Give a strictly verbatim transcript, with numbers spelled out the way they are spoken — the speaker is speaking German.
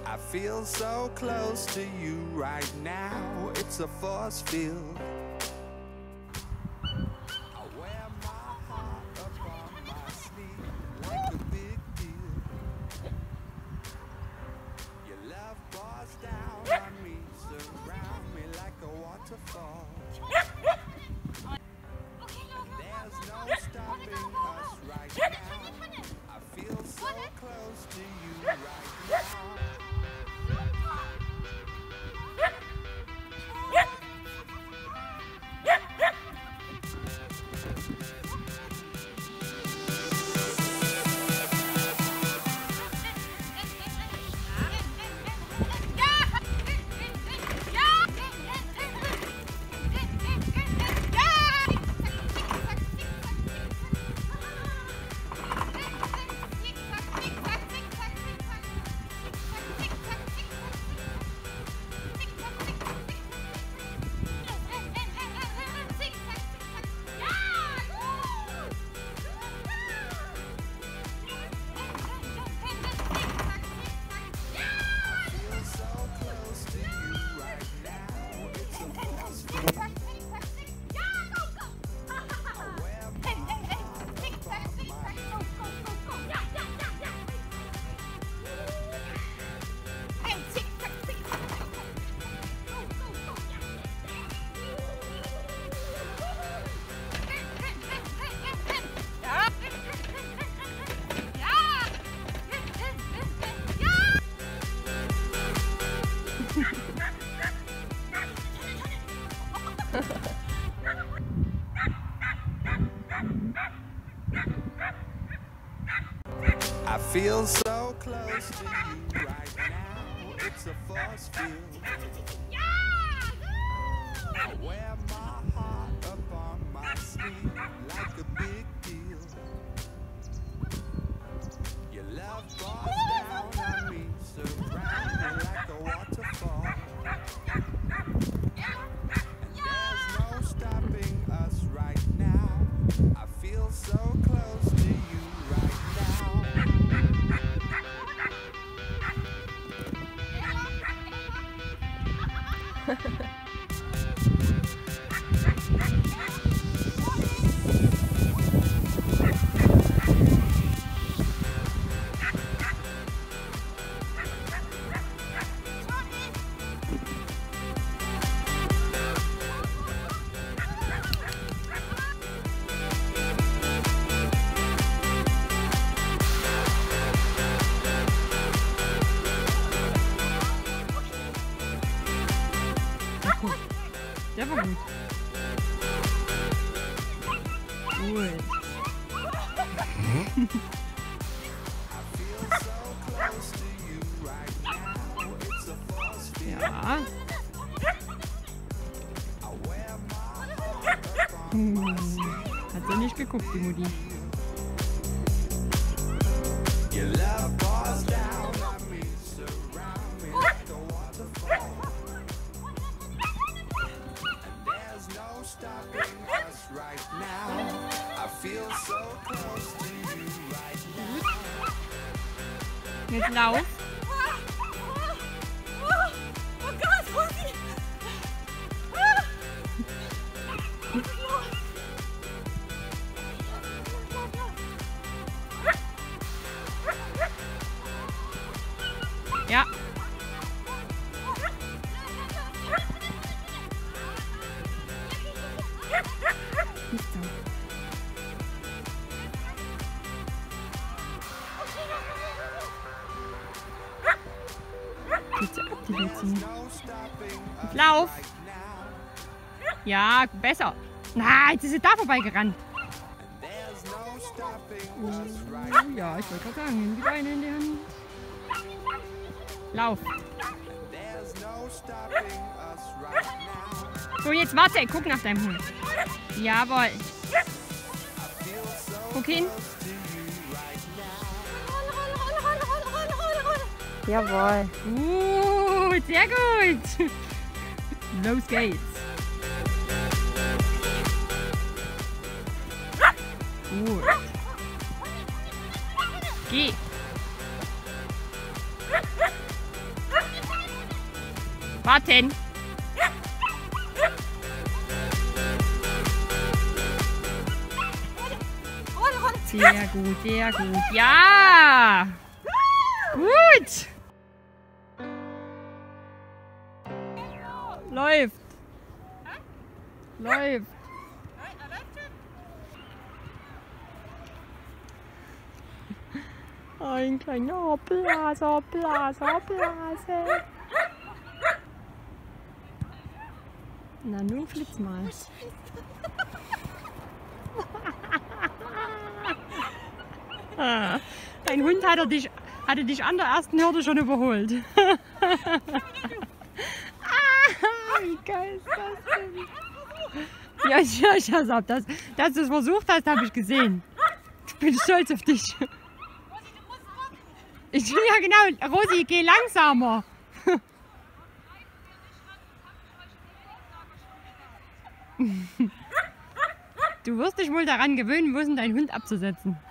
I feel so close to you right now. It's a force field. I wear my heart up on my sleeve like a big deal. Your love pours down on me, surround me like a waterfall. There's no stopping us right now. I feel so close to you right now. I feel so close to you right now. It's a force field. I wear my heart up on my sleeve like a big deal. Your love pours down on me, surround me like a waterfall. And there's no stopping us right now. I feel so close to you right now. Der war gut. Cool. Ja. Hm. Hat sie nicht geguckt, die Mutti. Jetzt lauf. Oh Gott, Rosi! Ja. Bitte abgewiesen. Lauf! Ja, besser. Na, jetzt ist sie da vorbeigerannt. Oh, ja, ich wollte gerade sagen, nimm die Beine in die Hand. Lauf. So, jetzt warte, guck nach deinem Hund. Jawohl. Guck hin. Jawohl. Gut, sehr gut. Los geht's. Gut. Geh. Warten. Sehr gut, sehr gut. Ja! Gut! Läuft. Läuft. Ein kleiner Blaser, Blaser, Blase. Na nun flitz mal. Dein Hund hatte dich, hatte dich an der ersten Hürde schon überholt. Ah, wie geil ist das denn? Ja, ja, ich hab das. Dass du es versucht hast, habe ich gesehen. Ich bin stolz auf dich. Ich, ja genau, Rosi, geh langsamer. Du wirst dich wohl daran gewöhnen müssen, deinen Hund abzusetzen.